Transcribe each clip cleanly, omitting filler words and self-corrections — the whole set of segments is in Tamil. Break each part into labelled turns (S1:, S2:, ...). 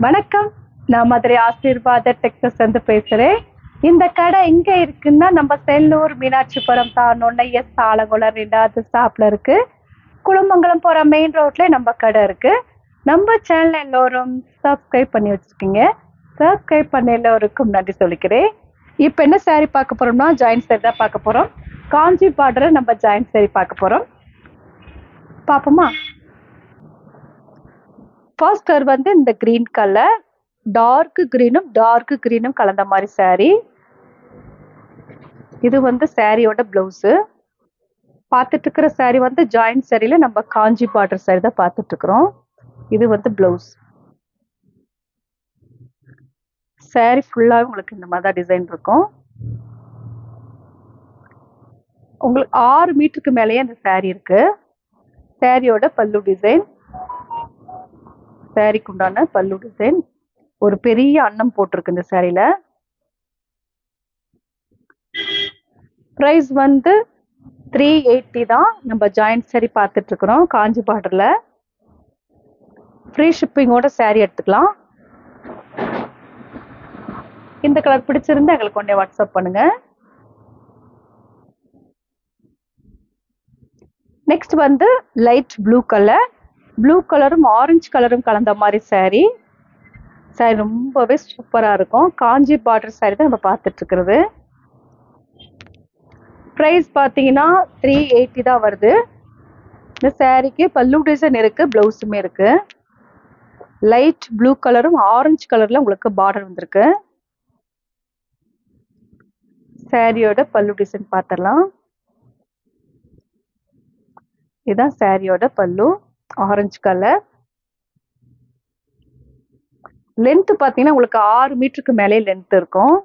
S1: வணக்கம். நான் மதுரை ஆசீர்வாத டெக்ஸஸ் வந்து பேசுறேன். இந்த கடை எங்க இருக்குன்னா நம்ம செல்லூர் மீனாட்சிபுரம் தாண்டோன எஸ் ஆலங்குளம் 2வது ஸ்டாப்ல இருக்கு. குளமங்கலம் போற மெயின் ரோட்ல நம்ம கடை இருக்கு. நம்ம சேனல் எல்லோரும் சப்ஸ்கிரைப் பண்ணி வச்சிருக்கீங்க. சப்ஸ்கிரைப் பண்ண எல்லோருக்கும் நன்றி சொல்லிக்கிறேன். இப்போ என்ன சாரி பார்க்க போறோம்னா ஜாயின்ட் சாரி தான் பார்க்க போறோம். காஞ்சி பார்டர் நம்ம ஜாயின்ட் சாரி பார்க்க போறோம். பாப்போமா? ஃபர்ஸ்ட் கலர் வந்து இந்த கிரீன் கலர், டார்க் கிரீனும் கலந்த மாதிரி சாரி. இது வந்து சாரியோட பிளவுஸ். பார்த்துட்டு இருக்கிற சாரி வந்து ஜாயிண்ட் சாரியில நம்ம காஞ்சி பார்டர் சாரி தான் பார்த்துட்டு இருக்கிறோம். இது வந்து பிளவுஸ். சாரி ஃபுல்லாக உங்களுக்கு இந்த மாதிரி தான் டிசைன் இருக்கும். உங்களுக்கு 6 மீட்டருக்கு மேலேயே அந்த சாரி இருக்கு. சாரியோட பல்லு டிசைன், சாரிக்கு உண்டான பல்லு டிசைன், ஒரு பெரிய அன்னம் போட்டிருக்கு இந்த சாரியில. ப்ரைஸ் வந்து 380 தான். நம்ம ஜாயிண்ட் சாரி பார்த்துட்டு இருக்கிறோம் காஞ்சி பார்டர்ல. ஃப்ரீ ஷிப்பிங்கோட சாரி எடுத்துக்கலாம். இந்த கலர் பிடிச்சிருந்தா எங்களுக்கு உடனே வாட்ஸ்அப் பண்ணுங்க. நெக்ஸ்ட் வந்து லைட் ப்ளூ கலரும் ஆரஞ்சு கலரும் கலந்த மாதிரி சாரி. சாரி ரொம்பவே சூப்பரா இருக்கும். காஞ்சி பார்டர் சாரி தான் நம்ம பார்த்துட்டு இருக்கிறது. ப்ரைஸ் பார்த்தீங்கன்னா 380 தான் வருது. இந்த சாரிக்கு பல்லு டிசைன் இருக்கு, பிளவுஸுமே இருக்கு. லைட் ப்ளூ கலரும் ஆரஞ்சு கலர்ல உங்களுக்கு பார்டர் வந்திருக்கு. சாரியோட பல்லு டிசைன் பார்த்துடலாம். இதுதான் சாரியோட பல்லு, ஆரஞ்சு கலர். லென்த் பார்த்தீங்கன்னா உங்களுக்கு 6 மீட்டருக்கு மேலே லென்த் இருக்கும்.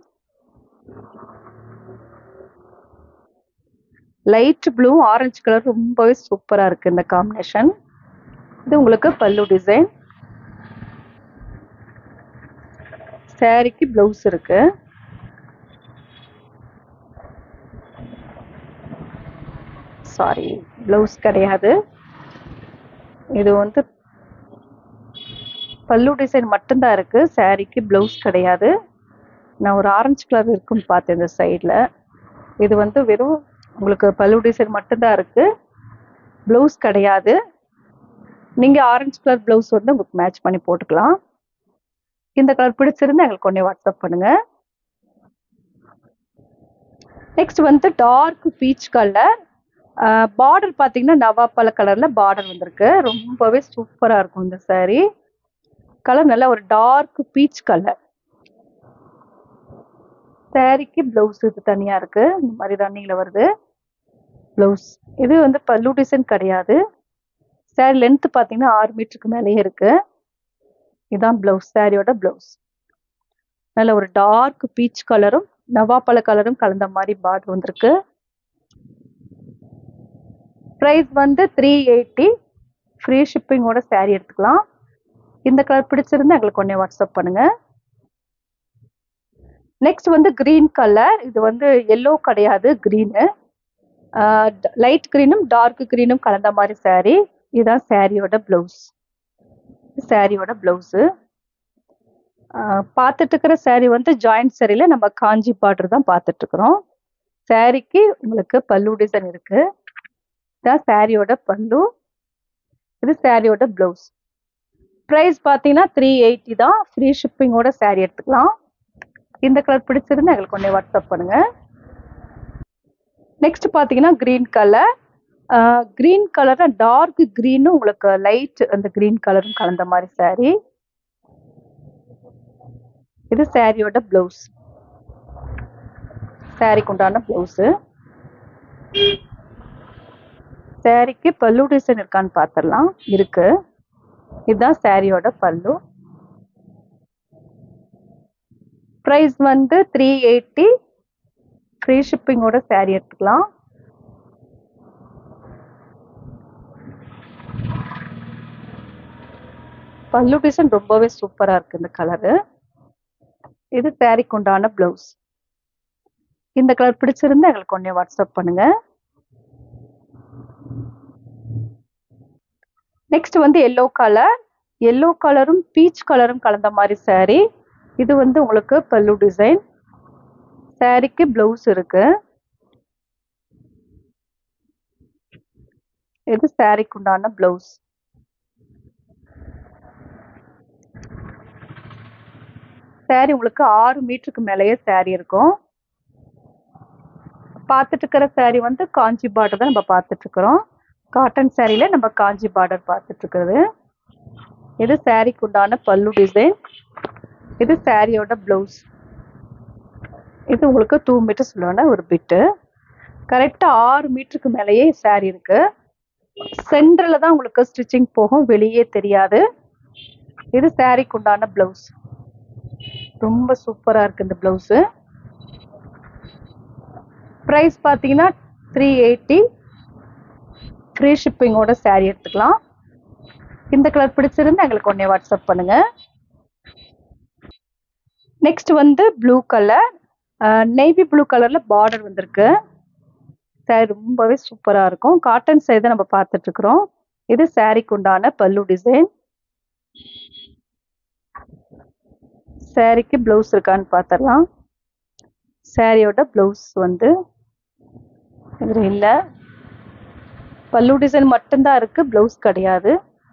S1: லைட் ப்ளூ ஆரஞ்சு கலர் ரொம்பவே சூப்பரா இருக்கு இந்த காம்பினேஷன். இது உங்களுக்கு பல்லு டிசைன். சாரிக்கு பிளவுஸ் இருக்கு. சாரி, பிளவுஸ் கிடையாது. இது வந்து பல்லு டிசைன் மட்டும்தான் இருக்கு. சாரிக்கு பிளவுஸ் கிடையாது. நான் ஒரு ஆரஞ்சு கலர் இருக்குன்னு பார்த்தேன் இந்த சைடில். இது வந்து வெறும் உங்களுக்கு பல்லு டிசைன் மட்டும்தான் இருக்கு, பிளவுஸ் கிடையாது. நீங்கள் ஆரஞ்சு கலர் பிளவுஸ் வந்து உங்களுக்கு மேட்ச் பண்ணி போட்டுக்கலாம். இந்த கலர் பிடிச்சிருந்தா எங்களுக்கு ஒன்றே வாட்ஸ்அப் பண்ணுங்க. நெக்ஸ்ட் வந்து டார்க் பீச் கலர். பார்டர் பார்த்தீங்கன்னா நவாப்பழ கலரில் பார்டர் வந்திருக்கு. ரொம்பவே சூப்பராக இருக்கும் இந்த சாரி. கலர் நல்லா ஒரு டார்க் பீச் கலர். சாரிக்கு பிளவுஸ் இது தனியாக இருக்கு. இந்த மாதிரி ரன்னிங்கில் வருது பிளவுஸ். இது வந்து பல்லு டிசைன் கிடையாது. சாரி லென்த் பார்த்தீங்கன்னா 6 மீட்டருக்கு மேலேயே இருக்கு. இதுதான் பிளவுஸ், சாரியோட பிளவுஸ். நல்ல ஒரு டார்க் பீச் கலரும் நவாப்பழ கலரும் கலந்த மாதிரி பார்டர் வந்திருக்கு. ப்ரைஸ் வந்து 380. ஃப்ரீ ஷிப்பிங்கோட சாரி எடுத்துக்கலாம். இந்த கலர் பிடிச்சிருந்தா எங்களுக்கு ஒன்றே வாட்ஸ்அப் பண்ணுங்க. நெக்ஸ்ட் வந்து கிரீன் கலர். இது வந்து எல்லோ கிடையாது, கிரீனு. லைட் கிரீனும் டார்க் கிரீனும் கலந்த மாதிரி சாரி. இதுதான் சாரியோட பிளவுஸ். சாரியோட பிளவுஸு. பார்த்துட்டு இருக்கிற சாரி வந்து ஜாயிண்ட் சாரியில நம்ம காஞ்சி பார்டர் தான் பார்த்துட்டு இருக்கிறோம். சாரிக்கு உங்களுக்கு பல்லு டிசைன் இருக்கு. இதுதான் சாரியோட பல்லு. இது சாரியோட பிளவுஸ். ப்ரைஸ் பார்த்தீங்கன்னா 380 தான். ஃப்ரீ ஷிப்பிங்கோட சாரி எடுத்துக்கலாம். இந்த கலர் பிடிச்சிருந்தா எங்களுக்கு ஒன்றே வாட்ஸ்அப் பண்ணுங்க. நெக்ஸ்ட் பார்த்தீங்கன்னா green colour. Green colour dark கிரீனும் உங்களுக்கு லைட் அந்த கிரீன் கலரும் கலந்த மாதிரி சாரி. இது சாரியோட பிளவுஸ். சாரிக்கு உண்டான பிளவுஸு. சாரிக்கு பல்லு டிசைன் இருக்கான்னு பார்த்துடலாம். இருக்கு. இதுதான் சாரியோட பல்லு. ப்ரைஸ் வந்து 380. ஃப்ரீ ஷிப்பிங்கோட சாரி எடுத்துக்கலாம். பல்லு டிசைன் ரொம்பவே சூப்பரா இருக்கு இந்த கலரு. இது சாரிக்கு உண்டான பிளவுஸ். இந்த கலர் பிடிச்சிருந்தா எங்களுக்கு ஒன்றே வாட்ஸ்அப் பண்ணுங்க. நெக்ஸ்ட் வந்து எல்லோ கலர். எல்லோ கலரும் பீச் கலரும் கலந்த மாதிரி saree. இது வந்து உங்களுக்கு பல்லு டிசைன். சாரிக்கு பிளவுஸ் இருக்கு. இது சாரிக்கு உண்டான பிளவுஸ். சாரி உங்களுக்கு 6 மீட்டருக்கு மேலேயே சாரி இருக்கும். பார்த்துட்டு இருக்கிற சாரி வந்து காஞ்சி பார்டர் தான் நம்ம பார்த்துட்டு இருக்கிறோம். காட்டன் சாரியில நம்ம காஞ்சி பார்டர் பார்த்துட்டு இருக்கிறது. இது சாரிக்கு உண்டான பல்லு டிசைன். இது சாரியோட பிளவுஸ். இது உங்களுக்கு 2 மீட்டர்ஸ் உள்ள ஒரு பிட்டு. கரெக்டா 6 மீட்டருக்கு மேலேயே சாரி இருக்கு. சென்டர்ல தான் உங்களுக்கு ஸ்டிச்சிங் போகும், வெளியே தெரியாது. இது சாரிக்கு உண்டான பிளவுஸ். ரொம்ப சூப்பரா இருக்கு இந்த பிளவுஸ். பிரைஸ் பார்த்தீங்கன்னா 380. ஃப்ரீ ஷிப்பிங்கோட சாரி எடுத்துக்கலாம். இந்த கலர் பிடிச்சிருந்து எங்களுக்கு உடனே வாட்ஸ்அப் பண்ணுங்க. நெக்ஸ்ட் வந்து ப்ளூ கலர், நேவி ப்ளூ கலர்ல பார்டர் வந்திருக்கு. சாரி ரொம்பவே சூப்பரா இருக்கும். காட்டன் சாரி தான் நம்ம பார்த்துட்டு இருக்கிறோம். இது சாரிக்கு உண்டான பல்லு டிசைன். சாரிக்கு பிளவுஸ் இருக்கான்னு பார்த்துடலாம். சாரியோட பிளவுஸ் வந்து இது இல்லை, பல்லு டிசைன் மட்டும்தான் இருக்கு, பிளவுஸ் கிடையாது.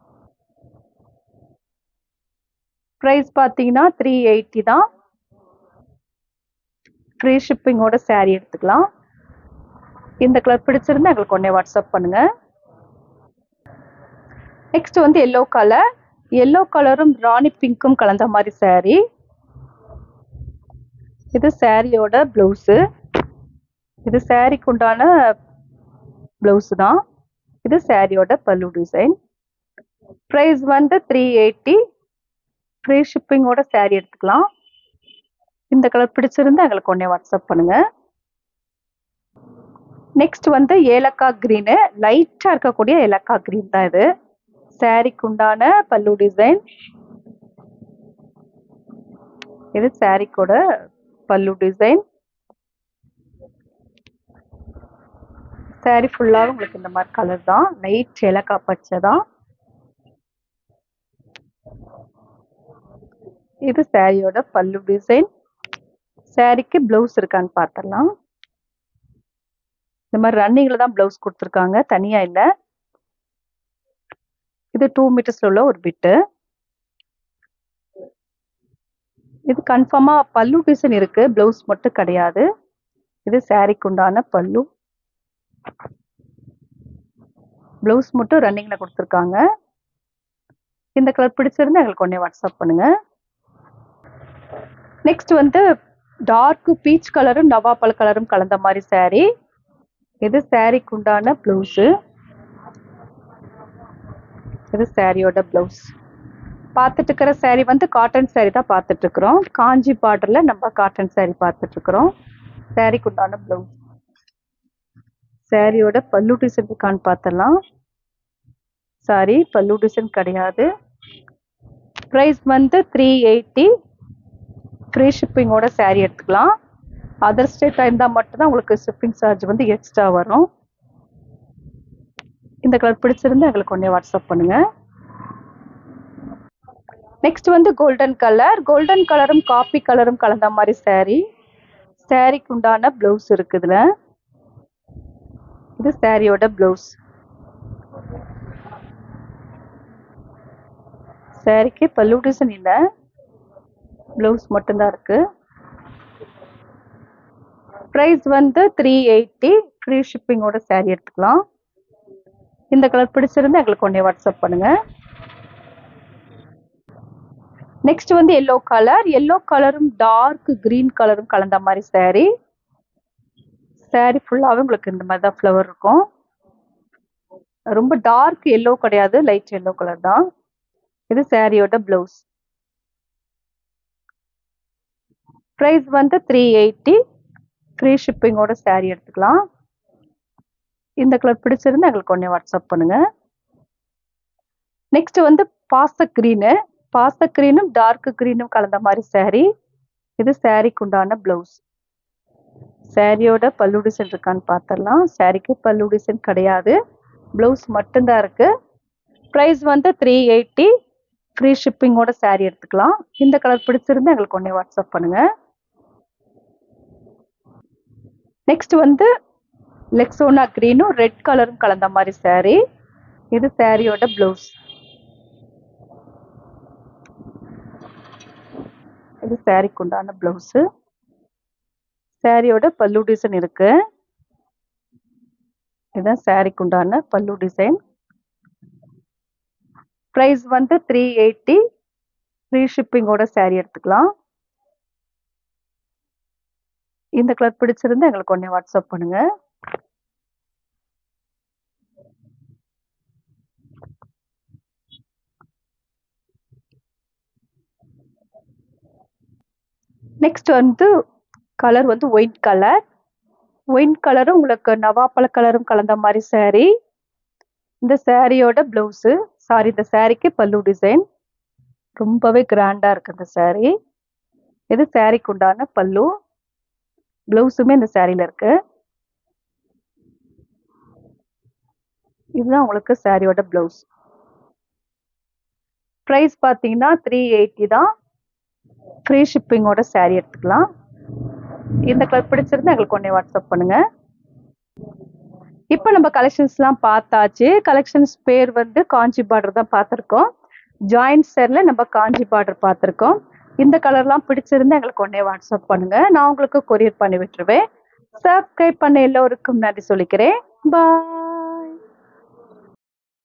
S1: ப்ரைஸ் பார்த்தீங்கன்னா 380 தான். ஃப்ரீ ஷிப்பிங்கோட சாரி எடுத்துக்கலாம். இந்த கலர் பிடிச்சிருந்தா எங்களுக்கு உடனே வாட்ஸ்அப் பண்ணுங்க. நெக்ஸ்ட் வந்து எல்லோ கலர். எல்லோ கலரும் ராணி பிங்க்கும் கலந்த மாதிரி சாரி. இது சாரியோட பிளவுஸு. இது சாரிக்கு உண்டான பிளவுஸ் தான். இது சாரியோட பல்லு டிசைன். ப்ரைஸ் வந்து 380. ஃப்ரீ ஷிப்பிங்கோட சாரி எடுத்துக்கலாம். இந்த கலர் பிடிச்சிருந்தா எங்களுக்கு உடனே வாட்ஸ்அப் பண்ணுங்க. நெக்ஸ்ட் வந்து ஏலக்காய் கிரீனு. லைட்டா இருக்கக்கூடிய ஏலக்காய் கிரீன் தான் இது. சாரிக்கு உண்டான பல்லு டிசைன். இது சாரிக்கோட பல்லு டிசைன். சாரி ஃபுல்லாக உங்களுக்கு இந்த மாதிரி கலர் தான், லைட் ஏலக்காய் பச்சை தான். இது சாரியோட பல்லு டிசைன். சாரிக்கு பிளவுஸ் இருக்கான்னு பார்த்துடலாம். இந்த மாதிரி ரன்னிங்ல தான் பிளவுஸ் கொடுத்துருக்காங்க, தனியா இல்லை. இது 2 மீட்டர்ஸ்ல உள்ள ஒரு பிட்டு. இது கன்ஃபார்மா பல்லு டிசைன் இருக்கு, பிளவுஸ் மட்டும் கிடையாது. இது சாரிக்கு உண்டான பல்லு. பிளவுஸ் மட்டும் ரன்னிங்ல கொடுத்துருக்காங்க. இந்த கலர் பிடிச்சிருந்தா எங்களுக்கு உடனே வாட்ஸ்அப் பண்ணுங்க. நெக்ஸ்ட் வந்து டார்க் பீச் கலரும் நவாப்பழ கலரும் கலந்த மாதிரி சாரி. இது சாரிக்கு உண்டான பிளவுஸு. இது சாரியோட பிளவுஸ். பார்த்துட்டு இருக்கிற சாரி வந்து காட்டன் சாரி தான் பார்த்துட்டு இருக்கிறோம். காஞ்சி பார்டர்ல நம்ம காட்டன் சாரி பார்த்துட்டு இருக்கிறோம். சாரிக்கு உண்டான பிளவுஸ். சாரியோட பல்லு டிசைன் இருக்கான்னு பார்த்துடலாம். சாரி பல்லு டிசைன் கிடையாது. ப்ரைஸ் வந்து 380. ஃப்ரீ ஷிப்பிங்கோட சாரி எடுத்துக்கலாம். அதர் ஸ்டேட் இருந்தால் மட்டும்தான் உங்களுக்கு ஷிப்பிங் சார்ஜ் வந்து எக்ஸ்ட்ரா வரும். இந்த கலர் பிடிச்சிருந்தா எங்களுக்கு உடனே வாட்ஸ்அப் பண்ணுங்க. நெக்ஸ்ட் வந்து கோல்டன் கலர். கோல்டன் கலரும் காப்பி கலரும் கலந்த மாதிரி சாரி. சாரிக்கு உண்டான பிளவுஸ் இருக்குதுல. இது சாரியோட பிளவுஸ். சாரிக்கு பல்லு டிசைன் இல்லை, பிளவுஸ் மட்டும்தான் இருக்கு. ப்ரைஸ் வந்து 380. ஃப்ரீ ஷிப்பிங்கோட சாரி எடுத்துக்கலாம். இந்த கலர் பிடிச்சிருந்தா எங்களுக்கு உடனே வாட்ஸ்அப் பண்ணுங்க. நெக்ஸ்ட் வந்து எல்லோ கலர். எல்லோ கலரும் டார்க் கிரீன் கலரும் கலந்த மாதிரி சாரி. சாரி ஃபுல்லாகவே உங்களுக்கு இந்த மாதிரி தான் ஃப்ளவர் இருக்கும். ரொம்ப டார்க் எல்லோ கிடையாது, லைட் எல்லோ கலர் தான். இது சாரியோட பிளவுஸ். ப்ரைஸ் வந்து 380. ஃப்ரீ ஷிப்பிங்கோட சாரி எடுத்துக்கலாம். இந்த கலர் பிடிச்சிருந்தா எங்களுக்கு உடனே வாட்ஸ்அப் பண்ணுங்க. நெக்ஸ்ட் வந்து பாச கிரீனு. பாச கிரீனும் டார்க் கிரீனும் கலந்த மாதிரி சாரி. இது சாரிக்கு உண்டான பிளவுஸ். சாரியோட பல்லு டிசைன் இருக்கான்னு பார்த்துடலாம். சாரிக்கு பல்லு டிசைன் கிடையாது, பிளவுஸ் மட்டும்தான் இருக்கு. ப்ரைஸ் வந்து 380. ஃப்ரீ ஷிப்பிங்கோட saree எடுத்துக்கலாம். இந்த கலர் பிடிச்சிருந்தா எங்களுக்கு உடனே வாட்ஸ்அப் பண்ணுங்க. நெக்ஸ்ட் வந்து லெக்ஸோனா கிரீனும் ரெட் கலரும் கலந்த மாதிரி saree. இது சாரியோட பிளவுஸ். இது சாரிக்கு உண்டான பிளவுஸ். சாரியோட பல்லு டிசைன் இருக்கு. இதுதான் சாரிக்கு உண்டான பல்லு டிசைன். பிரைஸ் வந்து 380. ஃப்ரீ ஷிப்பிங்கோட saree எடுத்துக்கலாம். இந்த கலர் பிடிச்சிருந்தா எங்களுக்கு உடனே வாட்ஸ்அப் பண்ணுங்க. நெக்ஸ்ட் வந்து கலர் வந்து ஒயிட் கலர். ஒயிட் கலரும் உங்களுக்கு நவாப்பழ கலரும் கலந்த மாதிரி saree. இந்த சாரியோட பிளவுஸ், சாரி இந்த சாரிக்கு பல்லு டிசைன். ரொம்பவே கிராண்டா இருக்கு இந்த saree. இது சாரிக்கு உண்டான பல்லு. பிளவுஸுமே இந்த சாரியில இருக்கு. இதுதான் உங்களுக்கு சாரியோட பிளவுஸ். பிரைஸ் பார்த்தீங்கன்னா 380 தான். ஃப்ரீ ஷிப்பிங்கோட saree எடுத்துக்கலாம். இந்த கலர் பிடிச்சிருந்தா எங்களுக்கு உடனே வாட்ஸ்அப் பண்ணுங்க. இப்போ நம்ம கலெக்ஷன்ஸ்லாம் பார்த்தாச்சு. கலெக்ஷன்ஸ் பேர் வந்து காஞ்சி பார்டர் தான் பார்த்துருக்கோம். ஜாயிண்ட் சேர்ல நம்ம காஞ்சி பார்டர் பார்த்துருக்கோம். இந்த கலர்லாம் பிடிச்சிருந்தா எங்களுக்கு உடனே வாட்ஸ்அப் பண்ணுங்க. நான் உங்களுக்கு கொரியர் பண்ணி விட்டுருவேன். சப்ஸ்கிரைப் பண்ண எல்லோருக்கும் நன்றி சொல்லிக்கிறேன். பாய்.